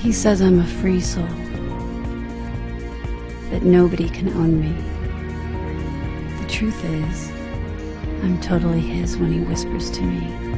He says I'm a free soul, that nobody can own me. The truth is, I'm totally his when he whispers to me,